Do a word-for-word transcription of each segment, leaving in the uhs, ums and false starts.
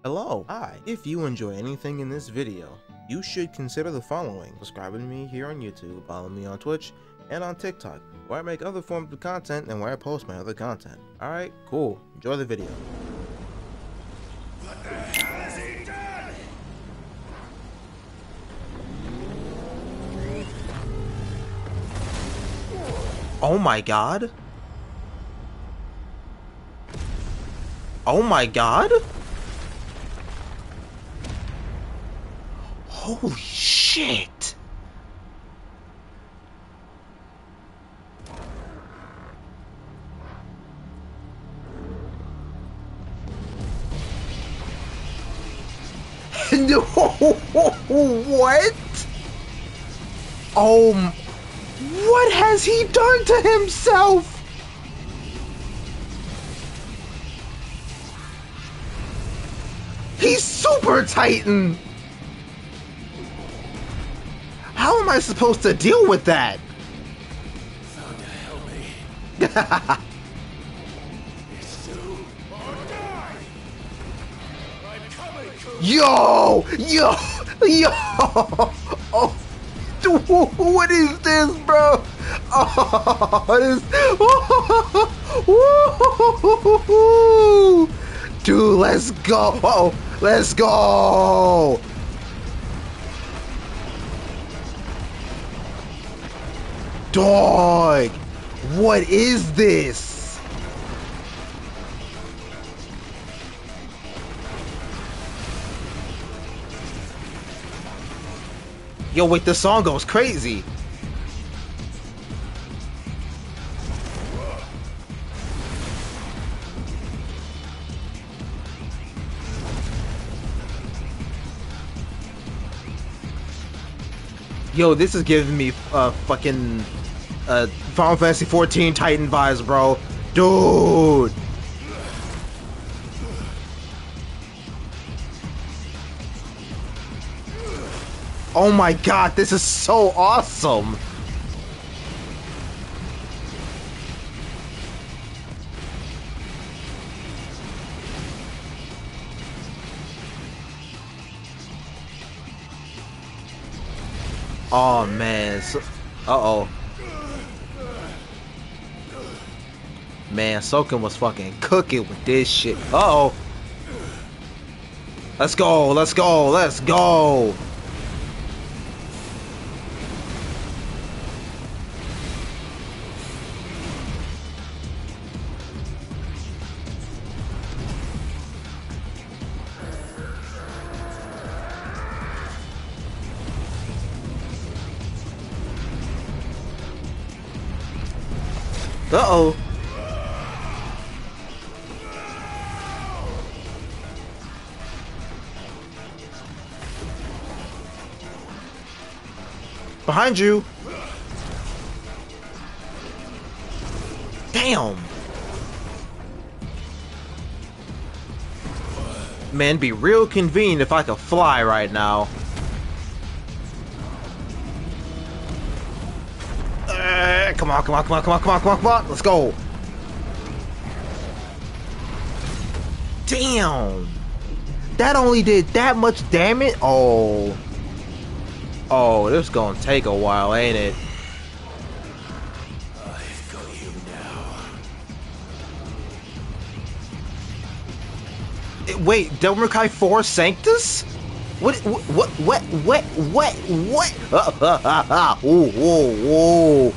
Hello, hi. If you enjoy anything in this video, you should consider the following: subscribing to me here on YouTube, follow me on Twitch, and on TikTok, where I make other forms of content and where I post my other content. Alright, cool. Enjoy the video. What the hell has he done? Oh my god? Oh my god? Holy shit! No! What? Oh, what has he done to himself? He's Super Titan! How am I supposed to deal with that? Someone help me. It's you or die! I'm coming, Ku. Yo! Yo! Yo! Oh! What is this, bro? Oh, this. Oh, dude, let's go! Oh, let's go! Dog! What is this? Yo, wait, the song goes crazy. Yo, this is giving me uh fucking uh Final Fantasy fourteen Titan vibes, bro. Dude. Oh my god, this is so awesome! Oh man, so, uh-oh. Man, Soken was fucking cooking with this shit. Uh-oh. Let's go, let's go, let's go! Uh-oh. Behind you. Damn. Man, be real convenient if I could fly right now. Uh, come on, come on, come on, come on, come on, come on, come on. Let's go. Damn. That only did that much damage? Oh. Oh, this is gonna take a while, ain't it? I've got you now. Eh, wait, Devil May Cry four Sanctus? What, what, what, what, what, what, what? Whoa, whoa, whoa.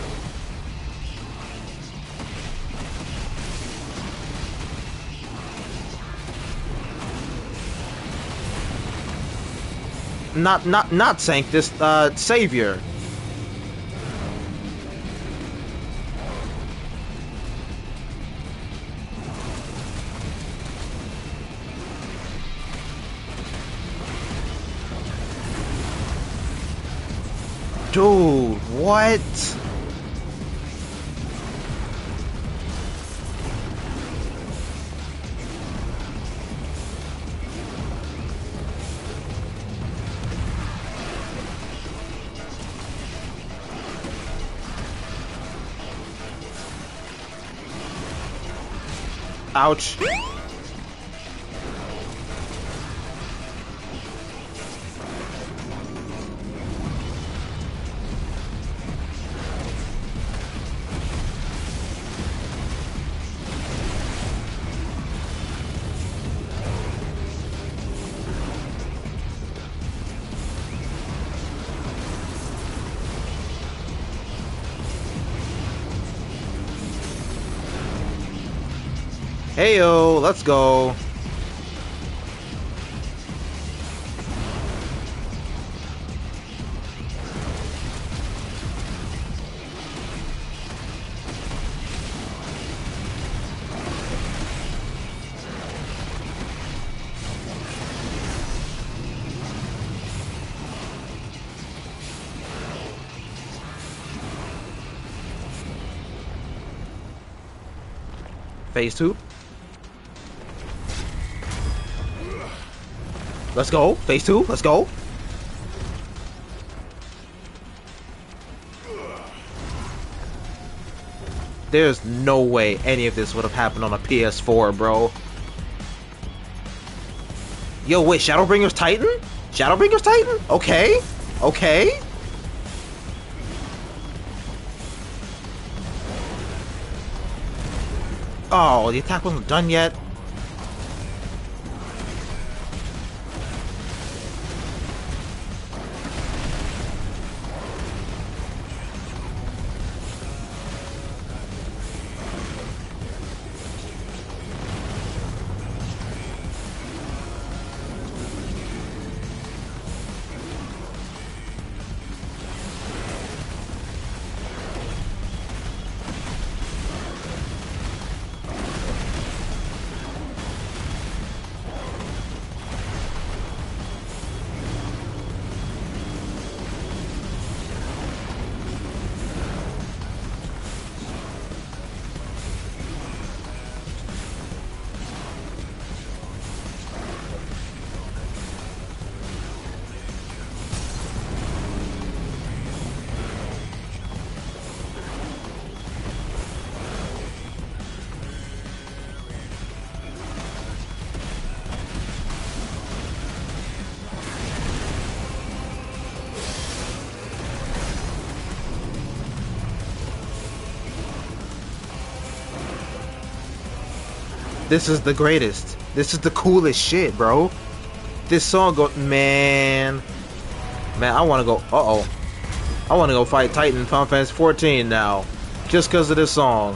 Not, not, not Sanctus, uh, Savior. Dude, what? Ouch. Heyo, let's go. Phase two. Let's go. Phase two. Let's go. There's no way any of this would have happened on a P S four, bro. Yo, wait, Shadowbringers Titan? Shadowbringers Titan? Okay. Okay. Oh, the attack wasn't done yet. This is the greatest. This is the coolest shit, bro. This song go, man. Man, I want to go, uh-oh. I want to go fight Titan in Final Fantasy fourteen now. Just because of this song.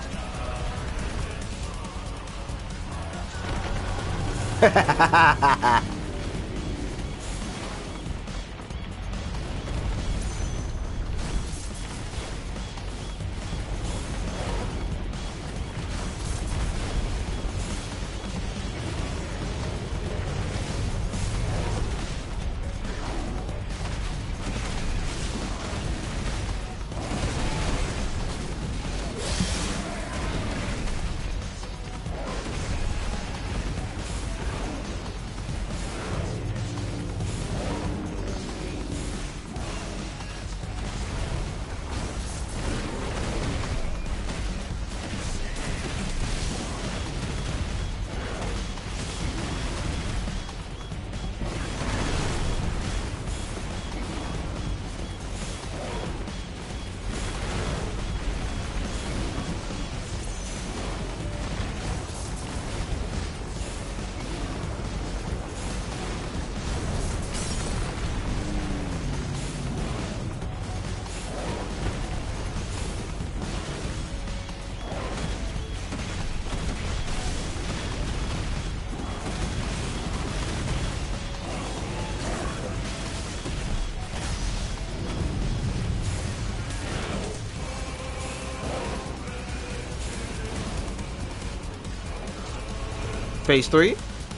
Phase three.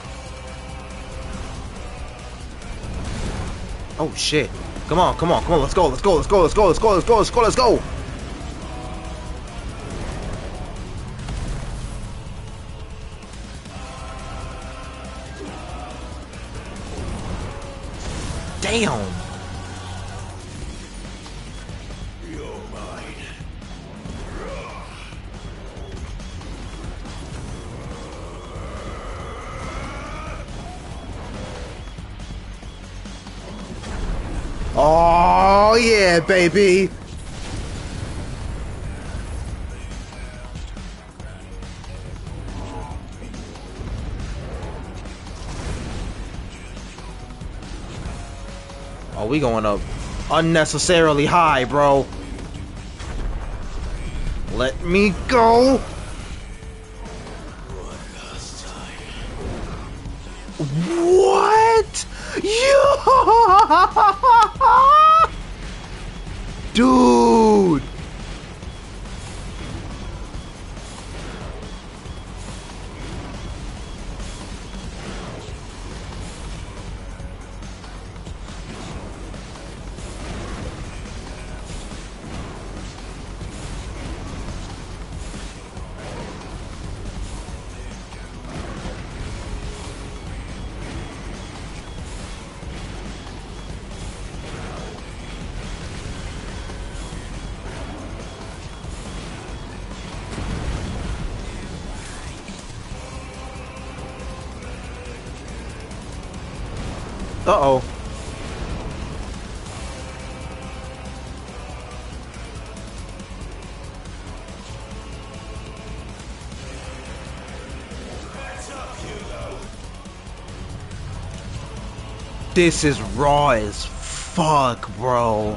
Oh shit. Come on, come on, come on, let's go, let's go, let's go, let's go, let's go, let's go, let's go, let's go. Damn. Oh yeah, baby. Oh, we going up unnecessarily high, bro. Let me go. What? You, dude. Uh-oh. This is raw as fuck, bro.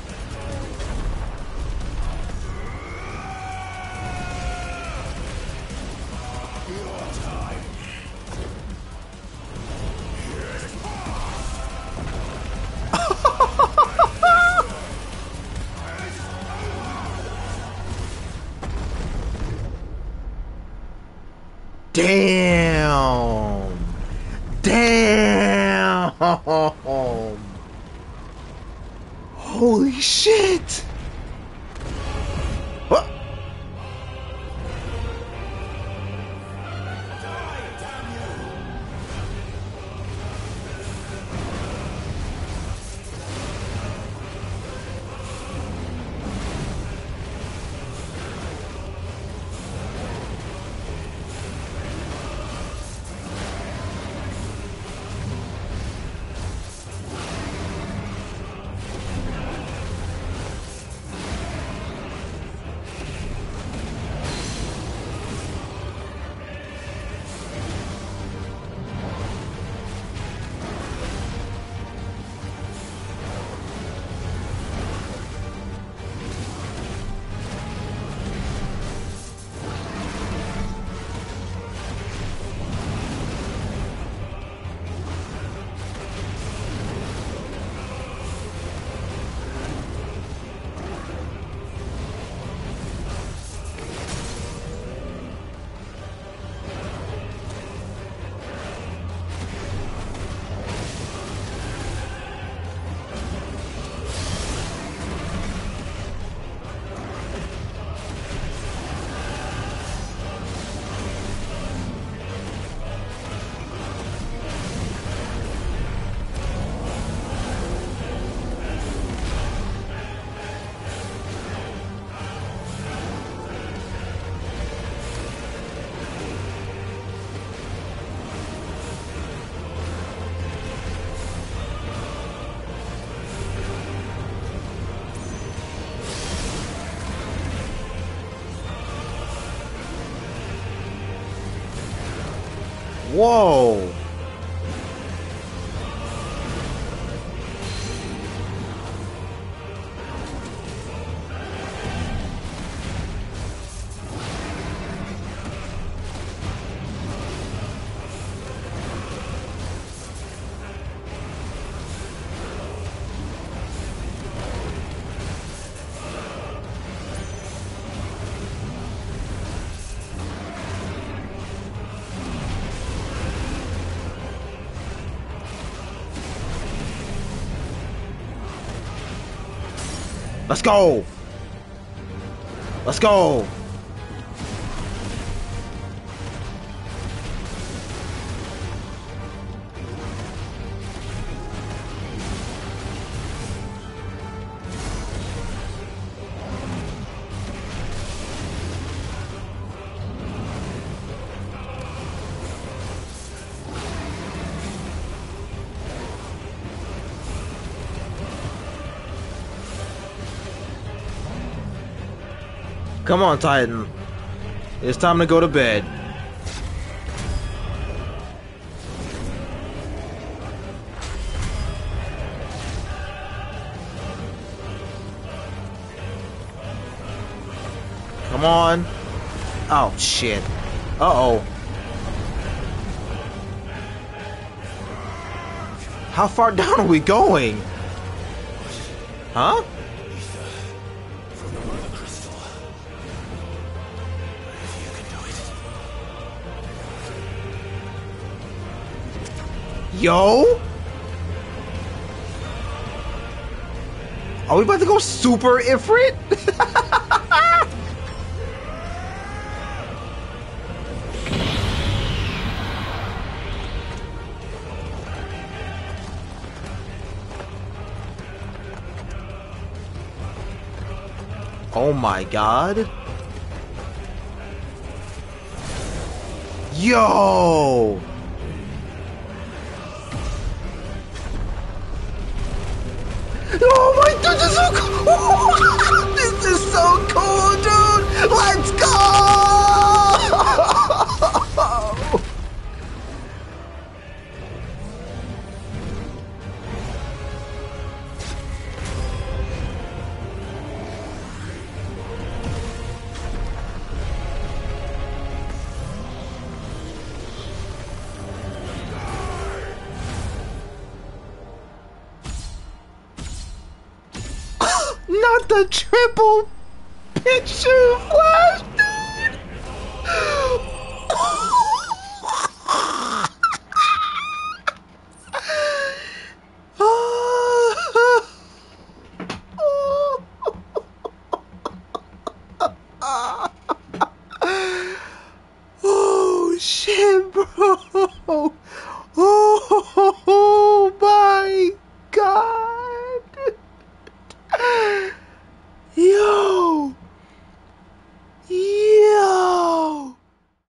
Damn! Damn! Holy shit! What? Whoa! Let's go! Let's go! Come on, Titan. It's time to go to bed. Come on. Oh, shit. Uh-oh. How far down are we going? Huh? From the mother crystal. If you can do it. Yo? Are we about to go super Ifrit? Oh my god. Yo! Oh my god, this is so cool! This is so cool, dude! Let's go! Not the triple picture flash, dude! Oh shit, bro!